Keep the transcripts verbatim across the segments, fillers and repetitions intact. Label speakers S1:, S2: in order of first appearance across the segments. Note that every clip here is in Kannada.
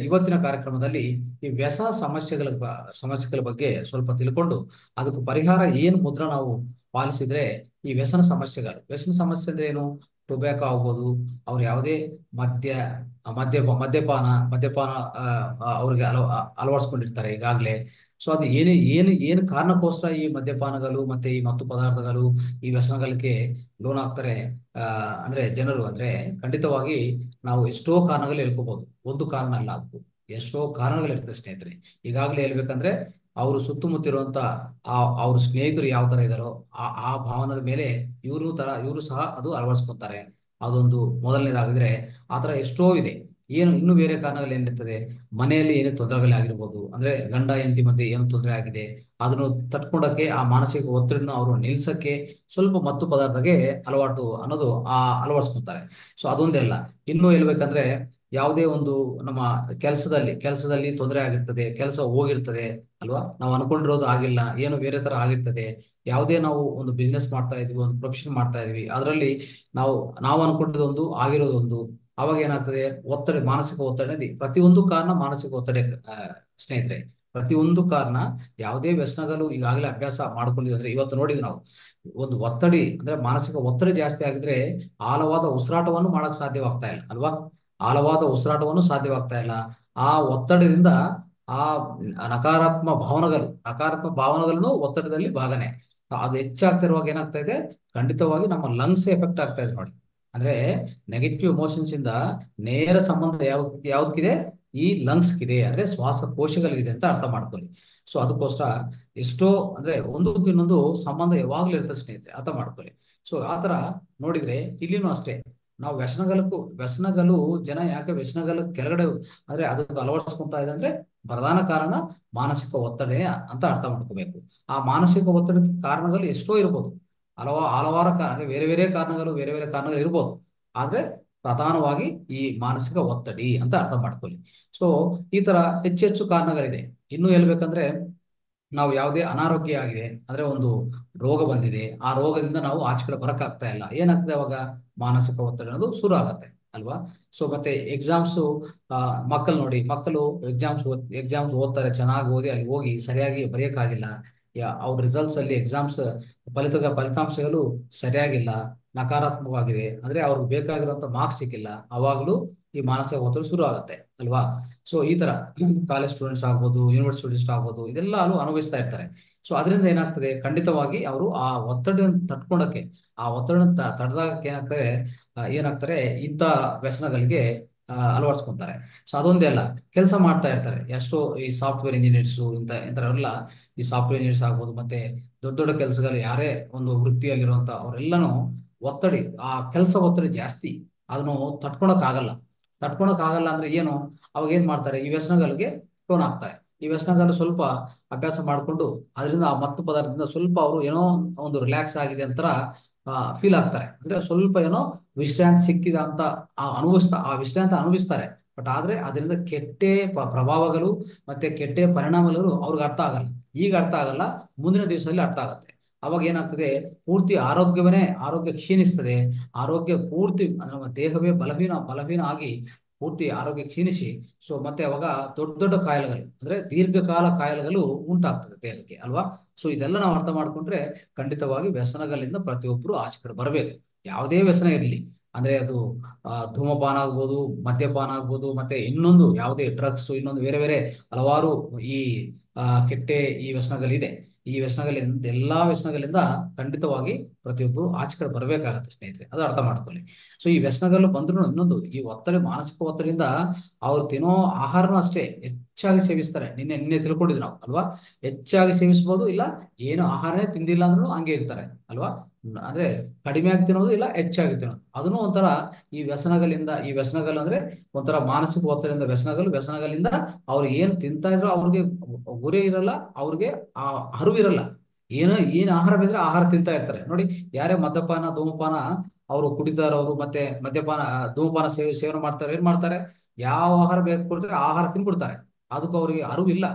S1: ಇವತ್ತಿನ ಕಾರ್ಯಕ್ರಮದಲ್ಲಿ ಈ ವ್ಯಸನ ಸಮಸ್ಯೆಗಳ ಬ- ಸಮಸ್ಯೆಗಳ ಬಗ್ಗೆ ಸ್ವಲ್ಪ ತಿಳ್ಕೊಂಡು ಅದಕ್ಕೆ ಪರಿಹಾರ ಏನು ಮುದ್ರ ನಾವು ಪಾಲಿಸಿದ್ರೆ ಈ ವ್ಯಸನ ಸಮಸ್ಯೆಗಳು ವ್ಯಸನ ಸಮಸ್ಯೆ ಅಂದ್ರೆ ಏನು? ಟೊಬ್ಯಾಕೋ ಆಗ್ಬೋದು, ಅವ್ರು ಯಾವುದೇ ಮದ್ಯ ಮದ್ಯ ಮದ್ಯಪಾನ ಮದ್ಯಪಾನ ಆ, ಆ, ಅವ್ರಿಗೆ ಅಳವ ಅಳವಡಿಸ್ಕೊಂಡಿರ್ತಾರೆ ಈಗಾಗಲೇ. ಸೊ ಅದು ಏನು ಏನು ಏನು ಕಾರಣಕ್ಕೋಸ್ಕರ ಈ ಮದ್ಯಪಾನಗಳು ಮತ್ತೆ ಈ ಮತ್ತು ಪದಾರ್ಥಗಳು ಈ ವ್ಯಸನಗಳಿಗೆ ಲೋನ್ ಆಗ್ತಾರೆ ಆ, ಅಂದ್ರೆ ಜನರು ಅಂದ್ರೆ ಖಂಡಿತವಾಗಿ ನಾವು ಎಷ್ಟೋ ಕಾರಣಗಳು ಹೇಳ್ಕೋಬಹುದು. ಒಂದು ಕಾರಣ ಅಲ್ಲ, ಅದಕ್ಕೂ ಎಷ್ಟೋ ಕಾರಣಗಳಿರ್ತದೆ ಸ್ನೇಹಿತರೆ. ಈಗಾಗಲೇ ಹೇಳ್ಬೇಕಂದ್ರೆ ಅವರು ಸುತ್ತಮುತ್ತಿರುವಂತ ಆ ಅವ್ರ ಸ್ನೇಹಿತರು ಯಾವ ತರ ಇದಾರೋ ಆ ಆ ಭಾವನದ ಮೇಲೆ ಇವರು ತರ ಇವರು ಸಹ ಅದು ಅಳವಡಿಸ್ಕೊತಾರೆ. ಅದೊಂದು ಮೊದಲನೇದಾಗಿದ್ರೆ ಆ ತರ ಎಷ್ಟೋ ಇದೆ. ಏನು ಇನ್ನು ಬೇರೆ ಕಾರಣಗಳು ಏನಿರ್ತದೆ? ಮನೆಯಲ್ಲಿ ಏನೇ ತೊಂದರೆಗಳಾಗಿರ್ಬೋದು, ಅಂದ್ರೆ ಗಂಡ ಹೆಂಡತಿ ಮಧ್ಯೆ ಏನು ತೊಂದರೆ ಆಗಿದೆ ಅದನ್ನು ತಟ್ಕೊಂಡಕ್ಕೆ ಆ ಮಾನಸಿಕ ಒತ್ತಡನ ಅವರು ನಿಲ್ಸಕ್ಕೆ ಸ್ವಲ್ಪ ಮತ್ತು ಪದಾರ್ಥಕ್ಕೆ ಅಲವಾಟು ಅನ್ನೋದು ಆ ಅಳವಡಿಸ್ಕೊತಾರೆ. ಸೊ ಅದೊಂದೇ ಅಲ್ಲ, ಇನ್ನೂ ಹೇಳ್ಬೇಕಂದ್ರೆ ಯಾವುದೇ ಒಂದು ನಮ್ಮ ಕೆಲಸದಲ್ಲಿ ಕೆಲಸದಲ್ಲಿ ತೊಂದರೆ ಆಗಿರ್ತದೆ, ಕೆಲಸ ಹೋಗಿರ್ತದೆ ಅಲ್ವಾ, ನಾವು ಅನ್ಕೊಂಡಿರೋದು ಆಗಿಲ್ಲ, ಏನು ಬೇರೆ ತರ ಆಗಿರ್ತದೆ. ಯಾವುದೇ ನಾವು ಒಂದು ಬಿಸ್ನೆಸ್ ಮಾಡ್ತಾ ಇದೀವಿ, ಒಂದು ಪ್ರೊಫೆಷನ್ ಮಾಡ್ತಾ ಇದೀವಿ, ಅದರಲ್ಲಿ ನಾವು ನಾವು ಅನ್ಕೊಂಡಿದ್ದೊಂದು ಆಗಿರೋದೊಂದು. ಅವಾಗ ಏನಾಗ್ತದೆ? ಒತ್ತಡ, ಮಾನಸಿಕ ಒತ್ತಡ ಇದೆ. ಪ್ರತಿಯೊಂದು ಕಾರಣ ಮಾನಸಿಕ ಒತ್ತಡ ಆ, ಸ್ನೇಹಿತರೆ. ಪ್ರತಿಯೊಂದು ಕಾರಣ ಯಾವುದೇ ವ್ಯಸನಗಳು ಈಗಾಗಲೇ ಅಭ್ಯಾಸ ಮಾಡ್ಕೊಂಡಿದ್ರೆ ಇವತ್ತು ನೋಡಿದ್ವಿ ನಾವು. ಒಂದು ಒತ್ತಡಿ ಅಂದ್ರೆ ಮಾನಸಿಕ ಒತ್ತಡ ಜಾಸ್ತಿ ಆಗಿದ್ರೆ ಆಳವಾದ ಉಸಿರಾಟವನ್ನು ಮಾಡಕ್ ಸಾಧ್ಯವಾಗ್ತಾ ಇಲ್ಲ ಅಲ್ವಾ? ಆಳವಾದ ಉಸಿರಾಟವನ್ನು ಸಾಧ್ಯವಾಗ್ತಾ ಇಲ್ಲ. ಆ ಒತ್ತಡದಿಂದ ಆ ನಕಾರಾತ್ಮಕ ಭಾವನೆಗಳು ನಕಾರಾತ್ಮಕ ಭಾವನೆಗಳನ್ನು ಒತ್ತಡದಲ್ಲಿ ಭಾಗನೆ. ಅದು ಹೆಚ್ಚಾಗ್ತಿರುವಾಗ ಏನಾಗ್ತಾ ಇದೆ? ಖಂಡಿತವಾಗಿ ನಮ್ಮ ಲಂಗ್ಸ್ ಎಫೆಕ್ಟ್ ಆಗ್ತಾ ಇದೆ ನೋಡಿ. ಅಂದ್ರೆ ನೆಗೆಟಿವ್ ಎಮೋಷನ್ಸ್ ಇಂದ ನೇರ ಸಂಬಂಧ ಯಾವ ಯಾವ್ದಕ್ಕಿದೆ? ಈ ಲಂಗ್ಸ್ ಇದೆ, ಅಂದ್ರೆ ಶ್ವಾಸಕೋಶಗಳಿದೆ ಅಂತ ಅರ್ಥ ಮಾಡ್ಕೊಳ್ಳಿ. ಸೊ ಅದಕ್ಕೋಸ್ಕರ ಎಷ್ಟೋ ಅಂದ್ರೆ ಒಂದಕ್ಕೂ ಇನ್ನೊಂದು ಸಂಬಂಧ ಯಾವಾಗ್ಲೂ ಇರ್ತದೆ ಸ್ನೇಹಿತರೆ, ಅರ್ಥ ಮಾಡ್ಕೊಳ್ಳಿ. ಸೊ ಆತರ ನೋಡಿದ್ರೆ ಇಲ್ಲಿನೂ ಅಷ್ಟೇ. ನಾವು ವ್ಯಸನಗಳಕ್ಕೂ ವ್ಯಸನಗಳು ಜನ ಯಾಕೆ ವ್ಯಸನಗಳ ಕೆಳಗಡೆ ಅಂದ್ರೆ ಅದಕ್ಕೆ ಅಳವಡಿಸ್ಕೊಂತ ಇದೆ ಅಂದ್ರೆ ಪ್ರಧಾನ ಕಾರಣ ಮಾನಸಿಕ ಒತ್ತಡ ಅಂತ ಅರ್ಥ ಮಾಡ್ಕೋಬೇಕು. ಆ ಮಾನಸಿಕ ಒತ್ತಡಕ್ಕೆ ಕಾರಣಗಳು ಎಷ್ಟೋ ಇರ್ಬೋದು, ಹಲವ ಹಲವಾರು ಕಾರಣ ಅಂದ್ರೆ ಬೇರೆ ಬೇರೆ ಕಾರಣಗಳು ಬೇರೆ ಬೇರೆ ಕಾರಣಗಳು ಇರ್ಬೋದು. ಆದ್ರೆ ಪ್ರಧಾನವಾಗಿ ಈ ಮಾನಸಿಕ ಒತ್ತಡಿ ಅಂತ ಅರ್ಥ ಮಾಡ್ಕೊಳ್ಳಿ. ಸೊ ಈ ತರ ಹೆಚ್ಚೆಚ್ಚು ಕಾರಣಗಳಿದೆ. ಇನ್ನು ಹೇಳ್ಬೇಕಂದ್ರೆ ನಾವು ಯಾವುದೇ ಅನಾರೋಗ್ಯ ಆಗಿದೆ ಅಂದ್ರೆ ಒಂದು ರೋಗ ಬಂದಿದೆ, ಆ ರೋಗದಿಂದ ನಾವು ಆಚೆ ಕಡೆ ಬರಕ್ ಆಗ್ತಾ ಇಲ್ಲ, ಏನಾಗ್ತದೆ ಅವಾಗ? ಮಾನಸಿಕ ಒತ್ತಡ ಅನ್ನೋದು ಶುರು ಆಗತ್ತೆ ಅಲ್ವಾ? ಸೊ ಮತ್ತೆ ಎಕ್ಸಾಮ್ಸ್ ಆ ಮಕ್ಕಳು ನೋಡಿ, ಮಕ್ಕಳು ಎಕ್ಸಾಮ್ಸ್ ಎಕ್ಸಾಮ್ಸ್ ಓದ್ತಾರೆ, ಚೆನ್ನಾಗಿ ಓದಿ ಅಲ್ಲಿ ಹೋಗಿ ಸರಿಯಾಗಿ ಬರೆಯಕ್ಕಾಗಿಲ್ಲ. ಯಾ ಅವ್ರ ರಿಸಲ್ಟ್ಸ್ ಅಲ್ಲಿ ಎಕ್ಸಾಮ್ಸ್ ಫಲಿತ ಫಲಿತಾಂಶಗಳು ಸರಿಯಾಗಿಲ್ಲ, ನಕಾರಾತ್ಮಕವಾಗಿದೆ, ಅಂದ್ರೆ ಅವ್ರಿಗೆ ಬೇಕಾಗಿರುವಂತ ಮಾರ್ಕ್ಸ್ ಸಿಕ್ಕಿಲ್ಲ, ಅವಾಗ್ಲೂ ಈ ಮಾನಸಿಕ ಒತ್ತಡ ಶುರು ಆಗತ್ತೆ ಅಲ್ವಾ? ಸೊ ಈ ತರ ಕಾಲೇಜ್ ಸ್ಟೂಡೆಂಟ್ಸ್ ಆಗ್ಬೋದು, ಯೂನಿವರ್ಸಿಟಿ ಸ್ಟೂಡೆಂಟ್ಸ್ ಆಗ್ಬೋದು, ಇದೆಲ್ಲ ಅನುಭವಿಸ್ತಾ ಇರ್ತಾರೆ. ಸೊ ಅದರಿಂದ ಏನಾಗ್ತದೆ? ಖಂಡಿತವಾಗಿ ಅವರು ಆ ಒತ್ತಡ ತಡ್ಕೊಳಕ್ಕೆ, ಆ ಒತ್ತಡ ತಡೆದಾಗಕ್ಕೆ ಏನಾಗ್ತದೆ? ಆ, ಏನಾಗ್ತಾರೆ? ಇಂಥ ವ್ಯಸನಗಳಿಗೆ ಆ, ಅಳವಡಿಸ್ಕೊಂತಾರೆ. ಸೊ ಅದೊಂದೇ ಅಲ್ಲ, ಕೆಲಸ ಮಾಡ್ತಾ ಇರ್ತಾರೆ. ಎಷ್ಟೋ ಈ ಸಾಫ್ಟ್ವೇರ್ ಇಂಜಿನಿಯರ್ಸು ಇಂಥ ಇಂಥವರೆಲ್ಲ, ಈ ಸಾಫ್ಟ್ವೇರ್ ಇಂಜಿನಿಯರ್ಸ್ ಆಗ್ಬೋದು, ಮತ್ತೆ ದೊಡ್ಡ ದೊಡ್ಡ ಕೆಲಸಗಳು ಯಾರೇ ಒಂದು ವೃತ್ತಿಯಲ್ಲಿರುವಂತ ಅವರೆಲ್ಲನೂ ಒತ್ತಡಿ, ಆ ಕೆಲಸ ಒತ್ತಡಿ ಜಾಸ್ತಿ, ಅದನ್ನು ತಡ್ಕೊಳಕ್ ಆಗಲ್ಲ. ತಡ್ಕೊಳಕ್ ಆಗಲ್ಲ ಅಂದ್ರೆ ಏನು? ಅವಾಗ ಏನ್ ಮಾಡ್ತಾರೆ? ಈ ವ್ಯಸನಗಳಿಗೆ ಲೋನ್ ಆಗ್ತಾರೆ. ಈ ವ್ಯಸನಗಳು ಸ್ವಲ್ಪ ಅಭ್ಯಾಸ ಮಾಡಿಕೊಂಡು ಅದರಿಂದ ಆ ಮತ್ತು ಪದಾರ್ಥದಿಂದ ಸ್ವಲ್ಪ ಅವರು ಏನೋ ಒಂದು ರಿಲ್ಯಾಕ್ಸ್ ಆಗಿದೆ ಅಂತ ಫೀಲ್ ಆಗ್ತಾರೆ. ಅಂದ್ರೆ ಸ್ವಲ್ಪ ಏನೋ ವಿಶ್ರಾಂತಿ ಸಿಕ್ಕಿದ ಅಂತ ಆ ಅನುಭವಿಸ್ತಾ ಆ ವಿಶ್ರಾಂತಿ ಅನುಭವಿಸ್ತಾರೆ. ಬಟ್ ಆದ್ರೆ ಅದರಿಂದ ಕೆಟ್ಟ ಪ- ಪ್ರಭಾವಗಳು ಮತ್ತೆ ಕೆಟ್ಟ ಪರಿಣಾಮಗಳು ಅವ್ರಿಗೆ ಅರ್ಥ ಆಗಲ್ಲ. ಈಗ ಅರ್ಥ ಆಗಲ್ಲ, ಮುಂದಿನ ದಿವಸದಲ್ಲಿ ಅರ್ಥ ಆಗತ್ತೆ. ಅವಾಗ ಏನಾಗ್ತದೆ? ಪೂರ್ತಿ ಆರೋಗ್ಯವನ್ನೇ ಆರೋಗ್ಯ ಕ್ಷೀಣಿಸ್ತದೆ. ಆರೋಗ್ಯ ಪೂರ್ತಿ ಅಂದ್ರೆ ನಮ್ಮ ದೇಹವೇ ಬಲಹೀನ ಬಲಹೀನ ಆಗಿ ಪೂರ್ತಿ ಆರೋಗ್ಯ ಕ್ಷೀಣಿಸಿ, ಸೊ ಮತ್ತೆ ಅವಾಗ ದೊಡ್ಡ ದೊಡ್ಡ ಕಾಯಿಲೆಗಳು ಅಂದ್ರೆ ದೀರ್ಘಕಾಲ ಕಾಯಿಲೆಗಳು ಉಂಟಾಗ್ತದೆ ದೇಹಕ್ಕೆ ಅಲ್ವಾ? ಸೊ ಇದೆಲ್ಲ ನಾವು ಅರ್ಥ ಮಾಡ್ಕೊಂಡ್ರೆ ಖಂಡಿತವಾಗಿ ವ್ಯಸನಗಳಿಂದ ಪ್ರತಿಯೊಬ್ಬರು ಆಚೆ ಕಡೆ ಬರಬೇಕು. ಯಾವುದೇ ವ್ಯಸನ ಇರಲಿ, ಅಂದ್ರೆ ಅದು ಆ, ಧೂಮಪಾನ ಆಗ್ಬೋದು, ಮದ್ಯಪಾನ ಆಗ್ಬೋದು, ಮತ್ತೆ ಇನ್ನೊಂದು ಯಾವುದೇ ಡ್ರಗ್ಸ್, ಇನ್ನೊಂದು ಬೇರೆ ಬೇರೆ ಹಲವಾರು ಈ ಆ, ಕೆಟ್ಟ ಈ ವ್ಯಸನಗಳಿದೆ. ಈ ವ್ಯಸನಗಳಿಂದ ಎಲ್ಲಾ ವ್ಯಸನಗಳಿಂದ ಖಂಡಿತವಾಗಿ ಪ್ರತಿಯೊಬ್ಬರು ಆಚೆ ಕಡೆ ಬರಬೇಕಾಗತ್ತೆ ಸ್ನೇಹಿತರೆ, ಅದು ಅರ್ಥ ಮಾಡ್ಕೊಳ್ಳಿ. ಸೊ ಈ ವ್ಯಸನಗಳು ಬಂದ್ರು ಇನ್ನೊಂದು ಈ ಒತ್ತಡ, ಮಾನಸಿಕ ಒತ್ತಡದಿಂದ ಅವ್ರು ತಿನ್ನೋ ಆಹಾರನೂ ಅಷ್ಟೇ ಹೆಚ್ಚಾಗಿ ಸೇವಿಸ್ತಾರೆ. ನಿನ್ನೆ ನಿನ್ನೆ ತಿಳ್ಕೊಂಡಿದ್ವಿ ನಾವು ಅಲ್ವಾ? ಹೆಚ್ಚಾಗಿ ಸೇವಿಸ್ಬೋದು, ಇಲ್ಲ ಏನು ಆಹಾರನೇ ತಿಂದಿಲ್ಲ ಅಂದ್ರೂ ಹಂಗೆ ಇರ್ತಾರೆ ಅಲ್ವಾ? ಅಂದ್ರೆ ಕಡಿಮೆ ಆಗಿ ತಿನ್ನೋದು, ಇಲ್ಲ ಹೆಚ್ಚಾಗಿ ತಿನ್ನೋದು, ಅದನ್ನು ಒಂಥರ ಈ ವ್ಯಸನಗಳಿಂದ. ಈ ವ್ಯಸನಗಳು ಅಂದ್ರೆ ಒಂಥರ ಮಾನಸಿಕ ಒತ್ತಡದಿಂದ ವ್ಯಸನಗಳು. ವ್ಯಸನಗಳಿಂದ ಅವ್ರು ಏನ್ ತಿಂತಾ ಇದ್ರು ಅವ್ರಿಗೆ ಗುರಿ ಇರಲ್ಲ, ಅವ್ರಿಗೆ ಆ ಅರಿವಿರಲ್ಲ. ಏನೋ ಏನ್ ಆಹಾರ ಬೇಕಂದ್ರೆ ಆಹಾರ ತಿಂತಾ ಇರ್ತಾರೆ ನೋಡಿ. ಯಾರೇ ಮದ್ಯಪಾನ ಧೂಮಪಾನ ಅವರು ಕುಡಿತಾರವರು, ಮತ್ತೆ ಮದ್ಯಪಾನ ಆ, ಧೂಮಪಾನ ಸೇವೆ ಸೇವನೆ ಮಾಡ್ತಾರೆ, ಏನ್ ಮಾಡ್ತಾರೆ? ಯಾವ ಆಹಾರ ಬೇಕು ಕೊಡ್ತಾರೆ ಆ ಆಹಾರ ತಿನ್ಬಿಡ್ತಾರೆ. ಅದಕ್ಕೆ ಅವರಿಗೆ ಅರಿವು ಇಲ್ಲ.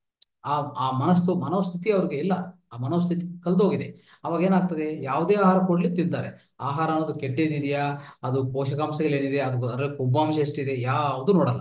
S1: ಆ ಆ ಮನಸ್ಸು ಮನೋಸ್ಥಿತಿ ಅವ್ರಿಗೆ ಇಲ್ಲ. ಆ ಮನೋಸ್ಥಿತಿ ಕಲ್ದೋಗಿದೆ. ಅವಾಗ ಏನಾಗ್ತದೆ? ಯಾವುದೇ ಆಹಾರ ಕೊಡ್ಲಿ ತಿಂತಾರೆ. ಆಹಾರ ಅನ್ನೋದು ಕೆಟ್ಟದಿದೆಯಾ, ಅದು ಪೋಷಕಾಂಶಗಳೇನಿದೆ, ಅದು ಅದರಲ್ಲಿ ಕೊಬ್ಬಾಂಶ ಎಷ್ಟಿದೆ, ಯಾವುದು ನೋಡಲ್ಲ.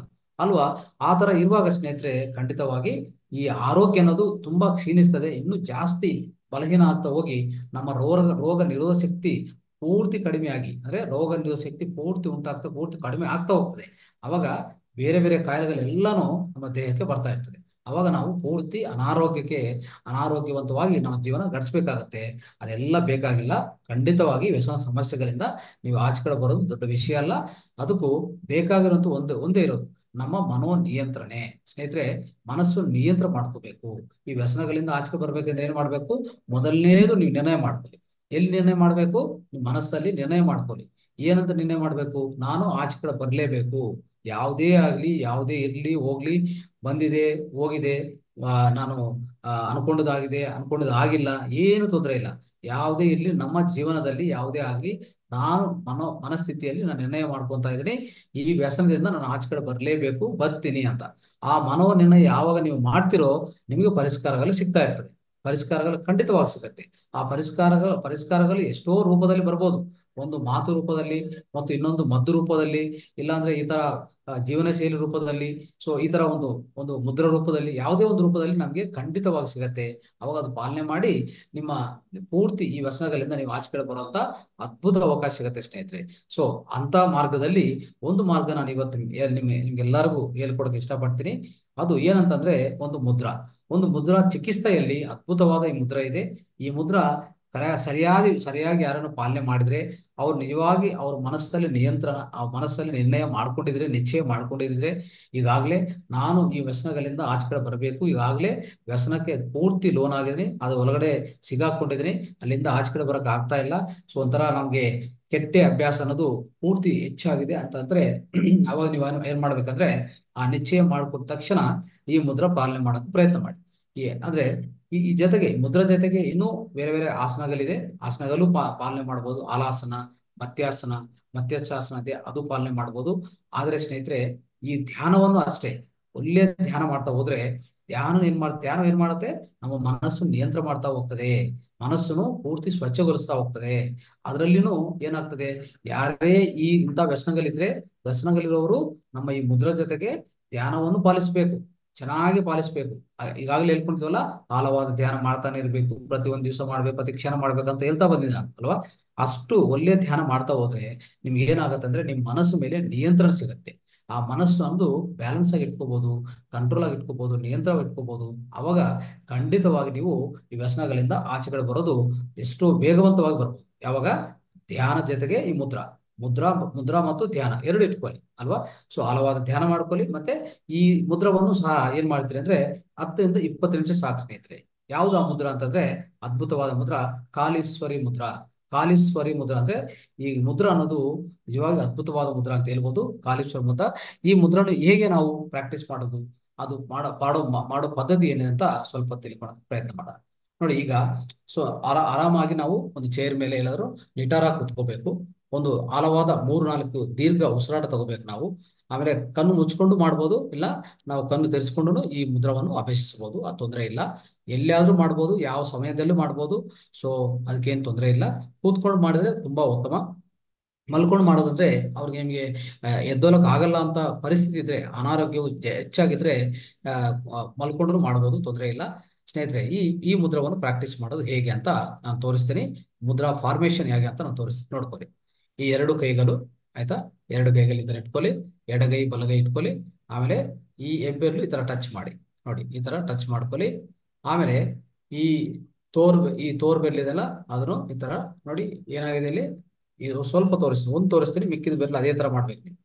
S1: ಅಲ್ವಾ? ಆ ತರ ಇರುವಾಗ ಸ್ನೇಹಿತರೆ ಖಂಡಿತವಾಗಿ ಈ ಆರೋಗ್ಯ ಅನ್ನೋದು ತುಂಬಾ ಕ್ಷೀಣಿಸ್ತದೆ, ಇನ್ನು ಜಾಸ್ತಿ ಬಲಹೀನ ಆಗ್ತಾ ಹೋಗಿ ನಮ್ಮ ರೋಗ ರೋಗ ನಿರೋಧಕ ಶಕ್ತಿ ಪೂರ್ತಿ ಕಡಿಮೆ ಆಗಿ, ಅಂದ್ರೆ ರೋಗ ನಿರೋಧಕ ಶಕ್ತಿ ಪೂರ್ತಿ ಉಂಟಾಗ್ತಾ ಪೂರ್ತಿ ಕಡಿಮೆ ಆಗ್ತಾ ಹೋಗ್ತದೆ. ಅವಾಗ ಬೇರೆ ಬೇರೆ ಕಾಯಿಲೆಗಳೆಲ್ಲಾನು ನಮ್ಮ ದೇಹಕ್ಕೆ ಬರ್ತಾ ಇರ್ತದೆ. ಅವಾಗ ನಾವು ಪೂರ್ತಿ ಅನಾರೋಗ್ಯಕ್ಕೆ ಅನಾರೋಗ್ಯವಂತವಾಗಿ ನಮ್ಮ ಜೀವನ ನಡೆಸಬೇಕಾಗತ್ತೆ. ಅದೆಲ್ಲ ಬೇಕಾಗಿಲ್ಲ. ಖಂಡಿತವಾಗಿ ವ್ಯಸನ ಸಮಸ್ಯೆಗಳಿಂದ ನೀವು ಆಚೆ ಕಡೆ ಬರೋದು ದೊಡ್ಡ ವಿಷಯ ಅಲ್ಲ. ಅದಕ್ಕೂ ಬೇಕಾಗಿರೋಂಥ ಒಂದು ಒಂದೇ ಇರೋದು ನಮ್ಮ ಮನೋ ನಿಯಂತ್ರಣೆ. ಸ್ನೇಹಿತರೆ, ಮನಸ್ಸು ನಿಯಂತ್ರಣ ಮಾಡ್ಕೋಬೇಕು. ಈ ವ್ಯಸನಗಳಿಂದ ಆಚೆ ಬರ್ಬೇಕಂದ್ರೆ ಏನ್ ಮಾಡ್ಬೇಕು? ಮೊದಲನೇದು ನೀವು ನಿರ್ಣಯ ಮಾಡ್ಕೊಳ್ಳಿ. ಎಲ್ಲಿ ನಿರ್ಣಯ ಮಾಡ್ಬೇಕು? ನಿಮ್ಮ ಮನಸ್ಸಲ್ಲಿ ನಿರ್ಣಯ ಮಾಡ್ಕೊಳ್ಳಿ. ಏನಂತ ನಿರ್ಣಯ ಮಾಡ್ಬೇಕು? ನಾನು ಆಚೆ ಕಡೆ ಬರ್ಲೇಬೇಕು. ಯಾವುದೇ ಆಗ್ಲಿ, ಯಾವುದೇ ಇರ್ಲಿ ಹೋಗ್ಲಿ, ಬಂದಿದೆ ಹೋಗಿದೆ, ಆ, ನಾನು ಆ, ಅನ್ಕೊಂಡದಾಗಿದೆ ಅನ್ಕೊಂಡದ್ ಆಗಿಲ್ಲ, ಏನು ತೊಂದರೆ ಇಲ್ಲ. ಯಾವುದೇ ಇರ್ಲಿ, ನಮ್ಮ ಜೀವನದಲ್ಲಿ ಯಾವುದೇ ಆಗ್ಲಿ, ನಾನು ಮನೋ ಮನಸ್ಥಿತಿಯಲ್ಲಿ ನಾನು ನಿರ್ಣಯ ಮಾಡ್ಕೊಂತ ಇದ್ದೀನಿ, ಈ ವ್ಯಸನದಿಂದ ನಾನು ಆಚೆ ಕಡೆ ಬರ್ಲೇಬೇಕು, ಬರ್ತೀನಿ ಅಂತ. ಆ ಮನೋ ನಿರ್ಣಯ ಯಾವಾಗ ನೀವು ಮಾಡ್ತಿರೋ ನಿಮಗೆ ಪರಿಷ್ಕಾರಗಳು ಸಿಗ್ತಾ ಇರ್ತದೆ. ಪರಿಷ್ಕಾರಗಳು ಖಂಡಿತವಾಗಿ ಸಿಗತ್ತೆ. ಆ ಪರಿಷ್ಕಾರಗಳು ಪರಿಷ್ಕಾರಗಳು ಎಷ್ಟೋ ರೂಪದಲ್ಲಿ ಬರ್ಬೋದು. ಒಂದು ಮಾತು ರೂಪದಲ್ಲಿ, ಮತ್ತು ಇನ್ನೊಂದು ಮದ್ದು ರೂಪದಲ್ಲಿ, ಇಲ್ಲಾಂದ್ರೆ ಈ ತರ ಆ, ಜೀವನ ಶೈಲಿ ರೂಪದಲ್ಲಿ, ಸೊ ಈ ತರ ಒಂದು ಒಂದು ಮುದ್ರ ರೂಪದಲ್ಲಿ, ಯಾವುದೇ ಒಂದು ರೂಪದಲ್ಲಿ ನಮ್ಗೆ ಖಂಡಿತವಾಗಿ ಸಿಗತ್ತೆ. ಅವಾಗ ಅದು ಪಾಲನೆ ಮಾಡಿ ನಿಮ್ಮ ಪೂರ್ತಿ ಈ ವ್ಯಸನಗಳಿಂದ ನೀವು ಆಚೆ ಕಡೆ ಬರುವಂತ ಅದ್ಭುತ ಅವಕಾಶ ಸಿಗತ್ತೆ ಸ್ನೇಹಿತರೆ. ಸೊ ಅಂತ ಮಾರ್ಗದಲ್ಲಿ ಒಂದು ಮಾರ್ಗ ನಾನು ಇವತ್ತು ನಿಮ್ಗೆ ನಿಮ್ಗೆ ನಿಮ್ಗೆಲ್ಲರಿಗೂ ಹೇಳ್ಕೊಡಕ್ಕೆ ಇಷ್ಟಪಡ್ತೀನಿ. ಅದು ಏನಂತಂದ್ರೆ ಒಂದು ಮುದ್ರಾ. ಒಂದು ಮುದ್ರಾ ಚಿಕಿತ್ಸೆಯಲ್ಲಿ ಅದ್ಭುತವಾದ ಈ ಮುದ್ರಾ ಇದೆ. ಈ ಮುದ್ರಾ ಕರೆ ಸರಿಯಾಗಿ ಸರಿಯಾಗಿ ಯಾರನ್ನು ಪಾಲನೆ ಮಾಡಿದ್ರೆ, ಅವ್ರು ನಿಜವಾಗಿ ಅವ್ರ ಮನಸ್ಸಲ್ಲಿ ನಿಯಂತ್ರಣ, ಆ ಮನಸ್ಸಲ್ಲಿ ನಿರ್ಣಯ ಮಾಡ್ಕೊಂಡಿದ್ರೆ, ನಿಶ್ಚಯ ಮಾಡ್ಕೊಂಡಿದ್ರೆ, ಈಗಾಗಲೇ ನಾನು ಈ ವ್ಯಸನಗಳಿಂದ ಆಚೆ ಕಡೆ ಬರಬೇಕು, ಈಗಾಗಲೇ ವ್ಯಸನಕ್ಕೆ ಪೂರ್ತಿ ಲೋನ್ ಆಗಿದ್ದೀನಿ, ಅದು ಒಳಗಡೆ ಸಿಗಾಕೊಂಡಿದ್ದೀನಿ, ಅಲ್ಲಿಂದ ಆಚೆ ಕಡೆ ಬರಕ್ ಆಗ್ತಾ ಇಲ್ಲ. ಸೊ ಒಂಥರ ನಮ್ಗೆ ಕೆಟ್ಟ ಅಭ್ಯಾಸ ಅನ್ನೋದು ಪೂರ್ತಿ ಹೆಚ್ಚಾಗಿದೆ ಅಂತಂದ್ರೆ ಅವಾಗ ನೀವು ಏನ್ ಏನ್ ಮಾಡ್ಬೇಕಂದ್ರೆ, ಆ ನಿಶ್ಚಯ ಮಾಡ್ಕೊಟ್ಟ ತಕ್ಷಣ ಈ ಮುದ್ರಾ ಪಾಲನೆ ಮಾಡಕ್ ಪ್ರಯತ್ನ ಮಾಡಿ. ಈ ಅಂದ್ರೆ ಈ ಈ ಜೊತೆಗೆ ಮುದ್ರಾ ಜೊತೆಗೆ ಇನ್ನೂ ಬೇರೆ ಬೇರೆ ಆಸನಗಳಿದೆ. ಆಸನಗಳು ಪಾ ಪಾಲನೆ ಮಾಡ್ಬೋದು. ಆಲಾಸನ, ಮತ್ಯಾಸನ, ಮತ್ಸ್ಯಾಸನ ಇದೆ, ಅದು ಪಾಲನೆ ಮಾಡ್ಬೋದು. ಆದ್ರೆ ಸ್ನೇಹಿತರೆ, ಈ ಧ್ಯಾನವನ್ನು ಅಷ್ಟೇ ಒಳ್ಳೆ ಧ್ಯಾನ ಮಾಡ್ತಾ ಹೋದ್ರೆ, ಧ್ಯಾನ ಏನ್ ಮಾಡ ಧ್ಯಾನ ಏನ್ ಮಾಡುತ್ತೆ? ನಮ್ಮ ಮನಸ್ಸು ನಿಯಂತ್ರಣ ಮಾಡ್ತಾ ಹೋಗ್ತದೆ. ಮನಸ್ಸನ್ನು ಪೂರ್ತಿ ಸ್ವಚ್ಛಗೊಳಿಸ್ತಾ ಹೋಗ್ತದೆ. ಅದರಲ್ಲಿನೂ ಏನಾಗ್ತದೆ? ಯಾರೇ ಈ ಇಂಥ ವ್ಯಸನಗಳಿದ್ರೆ, ವ್ಯಸನಗಳಿರೋರು ನಮ್ಮ ಈ ಮುದ್ರಾ ಜೊತೆಗೆ ಧ್ಯಾನವನ್ನು ಪಾಲಿಸ್ಬೇಕು, ಚೆನ್ನಾಗಿ ಪಾಲಿಸ್ಬೇಕು. ಆ, ಈಗಾಗಲೇ ಹೇಳ್ಕೊಂತೀವಲ್ಲ, ಆಳವಾದ ಧ್ಯಾನ ಮಾಡ್ತಾನೆ ಇರ್ಬೇಕು, ಪ್ರತಿ ಒಂದ್ ದಿವಸ ಮಾಡ್ಬೇಕು, ಪ್ರತಿ ಕ್ಷಣ ಮಾಡ್ಬೇಕಂತ ಹೇಳ್ತಾ ಬಂದಿದ್ದೀನಿ ನಾನು, ಅಲ್ವಾ? ಅಷ್ಟು ಒಳ್ಳೆ ಧ್ಯಾನ ಮಾಡ್ತಾ ಹೋದ್ರೆ ನಿಮ್ಗೆ ಏನಾಗತ್ತೆ ಅಂದ್ರೆ, ನಿಮ್ ಮನಸ್ಸು ಮೇಲೆ ನಿಯಂತ್ರಣ ಸಿಗತ್ತೆ. ಆ ಮನಸ್ಸು ಅಂದು ಬ್ಯಾಲೆನ್ಸ್ ಆಗಿ ಇಟ್ಕೋಬಹುದು, ಕಂಟ್ರೋಲ್ ಆಗಿ ಇಟ್ಕೋಬಹುದು, ನಿಯಂತ್ರಣ ಇಟ್ಕೋಬಹುದು. ಅವಾಗ ಖಂಡಿತವಾಗಿ ನೀವು ಈ ವ್ಯಸನಗಳಿಂದ ಆಚೆ ಕಡೆ ಬರೋದು ಎಷ್ಟೋ ವೇಗವಂತವಾಗಿ ಬರ್ಬೋದು. ಯಾವಾಗ? ಧ್ಯಾನ ಜೊತೆಗೆ ಈ ಮುದ್ರಾ ಮುದ್ರಾ ಮುದ್ರಾ ಮತ್ತು ಧ್ಯಾನ ಎರಡು ಇಟ್ಕೊಳ್ಳಿ, ಅಲ್ವಾ? ಸೊ ಹಲವಾದ ಧ್ಯಾನ ಮಾಡ್ಕೊಳ್ಳಿ. ಮತ್ತೆ ಈ ಮುದ್ರವನ್ನು ಸಹ ಏನ್ ಮಾಡ್ತೀರಿ ಅಂದ್ರೆ, ಹತ್ತರಿಂದ ಇಪ್ಪತ್ತು ನಿಮಿಷ ಸಾಕು ಸ್ನೇಹಿತರೆ. ಯಾವ್ದು ಆ ಮುದ್ರಾ ಅಂತಂದ್ರೆ, ಅದ್ಭುತವಾದ ಮುದ್ರಾ ಕಾಳೀಶ್ವರಿ ಮುದ್ರಾ. ಕಾಳೀಶ್ವರಿ ಮುದ್ರಾ ಅಂದ್ರೆ, ಈ ಮುದ್ರಾ ಅನ್ನೋದು ನಿಜವಾಗಿ ಅದ್ಭುತವಾದ ಮುದ್ರಾ ಅಂತ ಹೇಳ್ಬೋದು, ಕಾಳೀಶ್ವರ ಮುದ್ರಾ. ಈ ಮುದ್ರನ್ನು ಹೇಗೆ ನಾವು ಪ್ರಾಕ್ಟೀಸ್ ಮಾಡೋದು, ಅದು ಮಾಡೋ ಪಾಡೋ ಮಾಡೋ ಪದ್ಧತಿ ಏನಿದೆ ಅಂತ ಸ್ವಲ್ಪ ತಿಳ್ಕೊಳಕ್ ಪ್ರಯತ್ನ ಮಾಡೋಣ. ನೋಡಿ ಈಗ, ಸೊ ಆರಾ ಆರಾಮಾಗಿ ನಾವು ಒಂದು ಚೇರ್ ಮೇಲೆ ಎಲ್ಲಾದ್ರೂ ನಿಟಾರಾಗಿ ಕುತ್ಕೋಬೇಕು. ಒಂದು ಆಳವಾದ ಮೂರು ನಾಲ್ಕು ದೀರ್ಘ ಉಸಿರಾಟ ತಗೋಬೇಕು ನಾವು. ಆಮೇಲೆ ಕಣ್ಣು ಮುಚ್ಕೊಂಡು ಮಾಡ್ಬೋದು, ಇಲ್ಲ ನಾವು ಕಣ್ಣು ತೆರೆಸ್ಕೊಂಡು ಈ ಮುದ್ರವನ್ನು ಅಭ್ಯಸಿಸಬಹುದು, ಅದು ತೊಂದರೆ ಇಲ್ಲ. ಎಲ್ಲಿಯಾದ್ರೂ ಮಾಡ್ಬೋದು, ಯಾವ ಸಮಯದಲ್ಲೂ ಮಾಡ್ಬೋದು. ಸೊ ಅದಕ್ಕೇನು ತೊಂದರೆ ಇಲ್ಲ. ಕೂತ್ಕೊಂಡು ಮಾಡಿದ್ರೆ ತುಂಬಾ ಉತ್ತಮ. ಮಲ್ಕೊಂಡು ಮಾಡೋದಂದ್ರೆ, ಅವ್ರಿಗೆ ನಿಮಗೆ ಎದ್ದೋಲಕ್ ಆಗಲ್ಲ ಅಂತ ಪರಿಸ್ಥಿತಿ ಇದ್ರೆ, ಅನಾರೋಗ್ಯವು ಜ- ಹೆಚ್ಚಾಗಿದ್ರೆ ಆ, ಮಲ್ಕೊಂಡ್ರು ಮಾಡ್ಬೋದು, ತೊಂದರೆ ಇಲ್ಲ. ಸ್ನೇಹಿತರೆ, ಈ ಈ ಮುದ್ರವನ್ನು ಪ್ರಾಕ್ಟೀಸ್ ಮಾಡೋದು ಹೇಗೆ ಅಂತ ನಾನು ತೋರಿಸ್ತೀನಿ. ಮುದ್ರಾ ಫಾರ್ಮೇಶನ್ ಹೇಗೆ ಅಂತ ನಾನು ತೋರಿಸ್ ನೋಡ್ಕೊಳ್ಳಿ. ಈ ಎರಡು ಕೈಗಳು, ಆಯ್ತಾ? ಎರಡು ಕೈಗಳು ಈ ತರ ಇಟ್ಕೊಳ್ಳಿ. ಎಡಗೈ ಬಲಗೈ ಇಟ್ಕೊಳ್ಳಿ. ಆಮೇಲೆ ಈ ಹೆಬ್ಬೆರಳು ಈ ತರ ಟಚ್ ಮಾಡಿ. ನೋಡಿ, ಈ ತರ ಟಚ್ ಮಾಡ್ಕೊಳ್ಳಿ. ಆಮೇಲೆ ಈ ತೋರ್ ಈ ತೋರ್ ಬೆರಳು ಇದೆಲ್ಲ, ಅದನ್ನು ಈ ತರ ನೋಡಿ ಏನಾಗಿದೆ ಇಲ್ಲಿ. ಇದು ಸ್ವಲ್ಪ ತೋರಿಸ್ತೀನಿ, ಒಂದು ತೋರಿಸ್ತೀನಿ, ಮಿಕ್ಕಿದ ಬೆರಳು ಅದೇ ತರ ಮಾಡ್ಬೇಕು ನೀವು.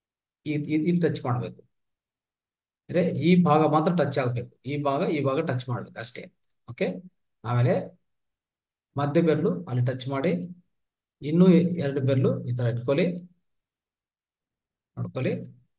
S1: ಈ ಈ- ಇಲ್ಲಿ ಟಚ್ ಮಾಡ್ಬೇಕು. ಅಂದ್ರೆ ಈ ಭಾಗ ಮಾತ್ರ ಟಚ್ ಆಗ್ಬೇಕು, ಈ ಭಾಗ ಈ ಭಾಗ ಟಚ್ ಮಾಡ್ಬೇಕು ಅಷ್ಟೇ. ಓಕೆ. ಆಮೇಲೆ ಮಧ್ಯ ಬೆರಳು ಅಲ್ಲಿ ಟಚ್ ಮಾಡಿ. ಇನ್ನೂ ಎರಡು ಬೆರಳು ಈ ತರ ಇಟ್ಕೊಳ್ಳಿ, ನೋಡ್ಕೊಳ್ಳಿ.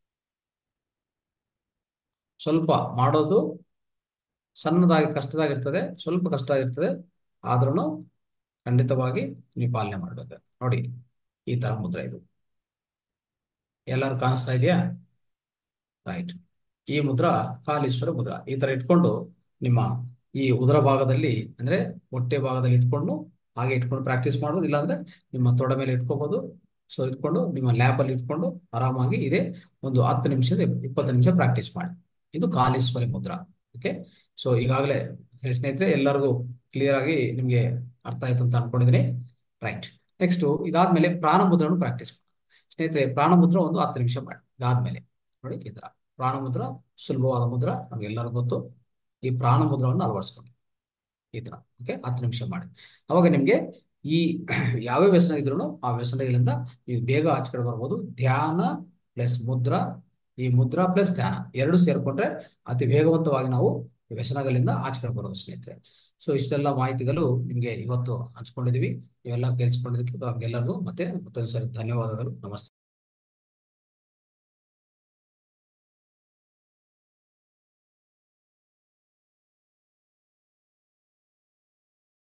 S1: ಸ್ವಲ್ಪ ಮಾಡೋದು ಸಣ್ಣದಾಗಿ ಕಷ್ಟದಾಗಿರ್ತದೆ, ಸ್ವಲ್ಪ ಕಷ್ಟ ಆಗಿರ್ತದೆ, ಆದ್ರೂ ಖಂಡಿತವಾಗಿ ನೀವು ಪಾಲನೆ ಮಾಡ್ಬೇಕು. ನೋಡಿ, ಈ ತರ ಮುದ್ರೆ ಇದು. ಎಲ್ಲರೂ ಕಾಣಿಸ್ತಾ ಇದೆಯಾ? ರೈಟ್. ಈ ಮುದ್ರಾ ಕಾಳೀಶ್ವರ ಮುದ್ರಾ. ಈ ತರ ಇಟ್ಕೊಂಡು ನಿಮ್ಮ ಈ ಉದರ ಭಾಗದಲ್ಲಿ, ಅಂದ್ರೆ ಹೊಟ್ಟೆ ಭಾಗದಲ್ಲಿ ಇಟ್ಕೊಂಡು ಹಾಗೆ ಇಟ್ಕೊಂಡು ಪ್ರಾಕ್ಟೀಸ್ ಮಾಡ್ಬೋದು. ಇಲ್ಲಾಂದ್ರೆ ನಿಮ್ಮ ತೊಡೆ ಮೇಲೆ ಇಟ್ಕೋಬಹುದು. ಸೊ ಇಟ್ಕೊಂಡು ನಿಮ್ಮ ಲ್ಯಾಬಲ್ಲಿ ಇಟ್ಕೊಂಡು ಆರಾಮಾಗಿ ಇದೆ ಒಂದು ಹತ್ತು ನಿಮಿಷದ ಇಪ್ಪತ್ತು ನಿಮಿಷ ಪ್ರಾಕ್ಟೀಸ್ ಮಾಡಿ. ಇದು ಕಾಲೇಶ್ವರಿ ಮುದ್ರಾ. ಓಕೆ, ಸೊ ಈಗಾಗಲೇ ಸ್ನೇಹಿತರೆ ಎಲ್ಲರಿಗೂ ಕ್ಲಿಯರ್ ಆಗಿ ನಿಮಗೆ ಅರ್ಥ ಆಯ್ತು ಅಂತ ಅನ್ಕೊಂಡಿದ್ದೀನಿ. ರೈಟ್, ನೆಕ್ಸ್ಟ್ ಇದಾದ್ಮೇಲೆ ಪ್ರಾಣ ಮುದ್ರನು ಪ್ರಾಕ್ಟೀಸ್ ಮಾಡಿ ಸ್ನೇಹಿತರೆ. ಪ್ರಾಣ ಮುದ್ರ ಒಂದು ಹತ್ತು ನಿಮಿಷ ಮಾಡಿ. ಇದಾದ್ಮೇಲೆ ನೋಡಿ ಈ ತರ ಪ್ರಾಣ ಮುದ್ರ ಸುಲಭವಾದ ಮುದ್ರ, ನಮ್ಗೆಲ್ಲರಿಗೂ ಗೊತ್ತು. ಈ ಪ್ರಾಣ ಮುದ್ರವನ್ನು ಅಳವಡಿಸ್ಕೊಂಡು ಈ ತರ ಓಕೆ ಹತ್ತು ನಿಮಿಷ ಮಾಡಿ. ಅವಾಗ ನಿಮ್ಗೆ ಈ ಯಾವ್ಯಾವ ವ್ಯಸನ ಇದ್ರು ಆ ವ್ಯಸನಗಳಿಂದ ನೀವು ಬೇಗ ಆಚೆ ಕಡೆ ಬರ್ಬೋದು. ಧ್ಯಾನ ಪ್ಲಸ್ ಮುದ್ರಾ, ಈ ಮುದ್ರಾ ಪ್ಲಸ್ ಧ್ಯಾನ ಎರಡು ಸೇರ್ಕೊಂಡ್ರೆ ಅತಿ ವೇಗವಂತವಾಗಿ ನಾವು ವ್ಯಸನಗಳಿಂದ ಆಚೆ ಕಡೆ ಬರೋದು ಸ್ನೇಹಿತರೆ. ಸೊ ಇಷ್ಟೆಲ್ಲ ಮಾಹಿತಿಗಳು ನಿಮ್ಗೆ ಇವತ್ತು ಹಂಚ್ಕೊಂಡಿದೀವಿ. ಇವೆಲ್ಲ ಕೇಳಿಸ್ಕೊಂಡಿದ್ದಕ್ಕೆ ಎಲ್ಲರಿಗೂ ಮತ್ತೆ ಮತ್ತೊಂದು ಸರಿ ಧನ್ಯವಾದಗಳು. ನಮಸ್ತೆ.